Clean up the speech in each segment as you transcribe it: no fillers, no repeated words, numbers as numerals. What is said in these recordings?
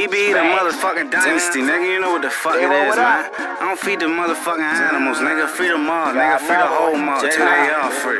be the motherfucking dynasty, nigga. You know what the fuck it is, man. I don't feed the motherfucking animals, nigga. Feed them all, nigga. Feed the whole mall till they all free.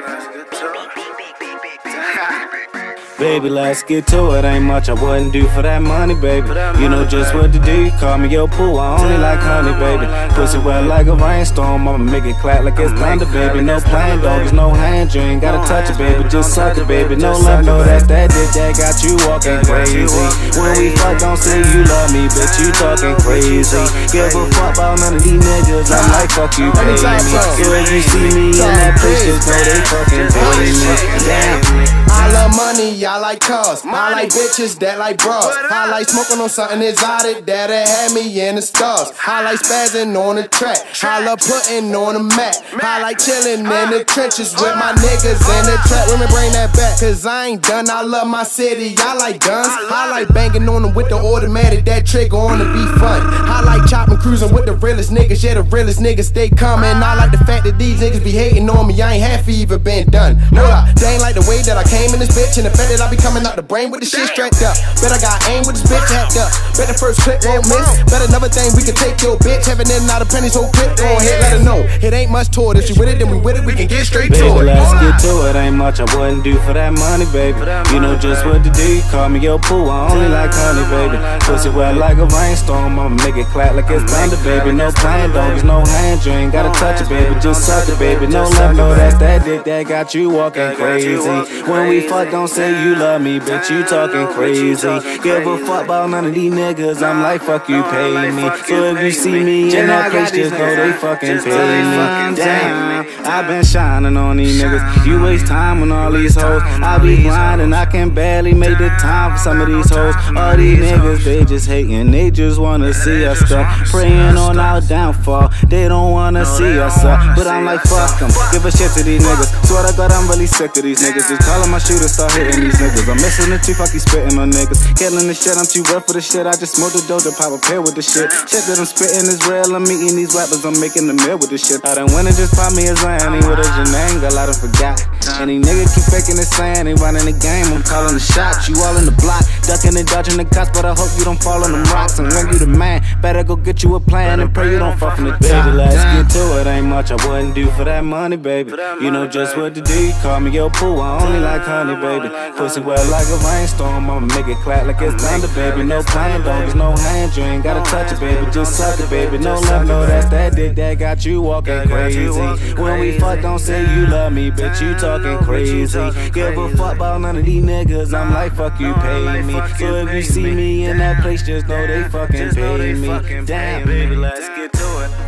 Baby, let's get to it. Ain't much I wouldn't do for that money, baby. You know just what to do. You call me your pool, I only like honey, baby. Pussy wet like a rainstorm, I'ma make it clap like it's thunder, baby. No playing doggies, no hand, you ain't gotta touch it, baby. Just suck it, baby. No love, no, that's that dick that got you walking crazy. When we fuck, don't say you love me, bitch, you talking crazy. Give a fuck about none of these niggas, I'm like, fuck you, pay me. So if you see me in that place, just know they fucking pay me. Damn. I love money, I like cars, I like bitches that like bras. I like smoking on something exotic that'll have me in the stars. I like spazzing on the track, I love putting on the mat. I like chilling in the trenches with my niggas in the trap. Women bring that back, cause I ain't done. I love my city, I like guns. I like banging on them with the automatic, that trigger on to be fun. I like chopping, cruising with the realest niggas, yeah, the realest niggas stay coming. I like the fact that these niggas be hating on me, I ain't half even been done. No lie, they ain't like the way that I came in this bitch, and the fact that I be coming out the brain with the shit strapped up. Bet I got aim with this bitch hacked up. Bet the first clip won't miss. Bet another thing we can take your bitch, having in and out of pennies, whole clip on hit. Let her know it ain't much to it. If she with it, then we with it. We can get straight to it. Let's get to it. Ain't much I wouldn't do for that money, baby. You know just what to do. You call me your pool, I only like honey, baby. Pussy wet like a rainstorm, I'ma make it clap like it's thunder, baby. No playing doggies, no hand, you ain't gotta touch it, baby. Just suck it, baby. No love, no, that's that dick that got you walking crazy. When we fuck, don't say you love me, bitch, you talking crazy. Give a fuck about none of these niggas, I'm like, fuck you, pay me. So if you see me in that place, just know they fucking pay me. Damn, I been shining on these niggas. You waste time on all these hoes. I be grinding, I can barely make the time for some of these hoes. All these niggas, they just hating, they just wanna see us stuck. Praying on our downfall, they don't wanna see us up. But I'm like, fuck them, give a shit to these niggas. Swear to God, I'm really sick of these niggas. Just calling my shooter, start hitting these niggas. I'm missing the teeth, I keep spitting on niggas. Killing the shit, I'm too rough for the shit. I just smoke the dope to pop a pill with the shit. Shit that I'm spitting is real, I'm eating these rappers, I'm making the meal with the shit. I done went and just pop me a Zanny with a Janang, I done forgot. Any nigga keep faking the sand, ain't running the game, I'm calling the shots. You all in the block, ducking and dodging the cops, but I hope you don't fall on them rocks. And when you the man, better go get you a plan and pray you don't fall from the top. Baby, let's get to it, ain't much I wouldn't do for that money, baby. You know just what to do, you call me your pool, I only like honey, baby. Pussy wet like a rainstorm, I'ma make it clap like it's thunder, baby. No playing doggies, no hand, you ain't gotta touch it, baby. Just suck it, baby. No love, no, that's that dick that got you walking crazy. When we fuck, don't say you love me, bitch, you talking crazy. Give a fuck about none of these niggas, I'm like, fuck you, pay me. So if you see me in that place, just know they fucking pay me. Damn, baby, let's get to it.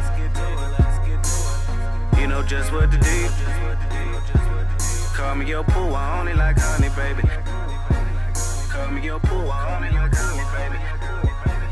You know just what to do. Call me your pool, I only like honey, baby. Call me your pool, I only like honey, baby.